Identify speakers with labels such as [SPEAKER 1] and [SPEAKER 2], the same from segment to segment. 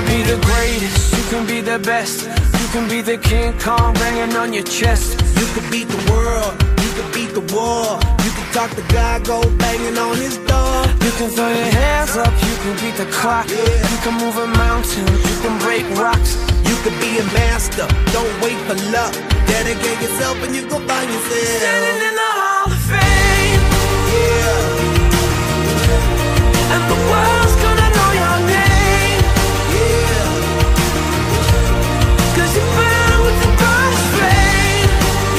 [SPEAKER 1] be the greatest, you can be the best. You can be the King Kong banging on your chest.
[SPEAKER 2] You can beat the world, you can beat the war. You can talk to God, go banging on his door.
[SPEAKER 1] You can throw your hands up, you can beat the clock. You can move a mountain, you can break rocks.
[SPEAKER 2] You can be a master, don't wait for luck. Dedicate yourself and you gon' find yourself
[SPEAKER 1] standing in the Hall of Fame.
[SPEAKER 2] Yeah.
[SPEAKER 1] And the world's gonna know your name.
[SPEAKER 2] Yeah.
[SPEAKER 1] 'Cause you burn with the brightest flame.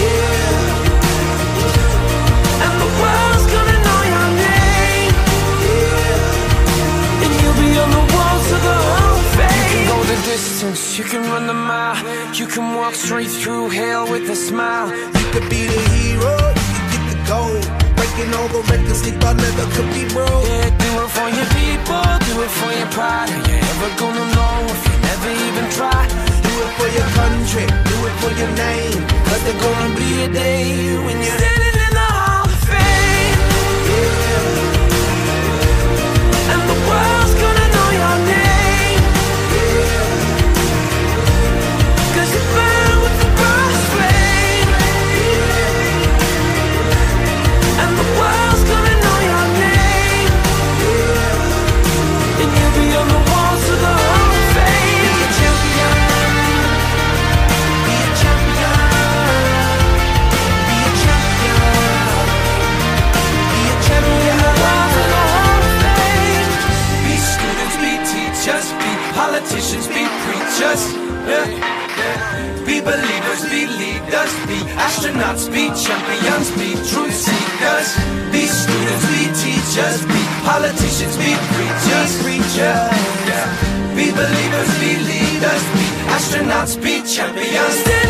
[SPEAKER 2] Yeah.
[SPEAKER 1] And the world's gonna know your name.
[SPEAKER 2] Yeah.
[SPEAKER 1] And you'll be on the walls of the Hall of Fame. You can go the distance, you can run the mile. You can walk straight through hell with a smile.
[SPEAKER 2] You could be the hero, you can get the gold. Breaking all the records they thought never could be broke.
[SPEAKER 1] Yeah, do it for your people, do it for your pride. Are you ever gonna know if you never even try?
[SPEAKER 2] Do it for your country, do it for your name. 'Cause there's gonna be a day when you're
[SPEAKER 1] standing in the Hall of Fame.
[SPEAKER 2] Yeah.
[SPEAKER 1] And the world's gonna know your name.
[SPEAKER 2] Yeah.
[SPEAKER 1] 'Cause you burn with the brightest flame.
[SPEAKER 2] Yeah.
[SPEAKER 1] And the world's gonna know your name.
[SPEAKER 2] Yeah.
[SPEAKER 1] And you'll be on the walls of the Hall of Fame.
[SPEAKER 2] Be a champion. Be a champion. Be a champion. Be a champion.
[SPEAKER 1] Walls of the Hall of Fame.
[SPEAKER 3] Be students, be teachers, be politicians, be preachers. Yeah. Be believers, be leaders, be astronauts, be champions, be truth seekers. Be students, be teachers, be politicians, be preachers. Yeah. Be believers, be leaders, be astronauts, be champions.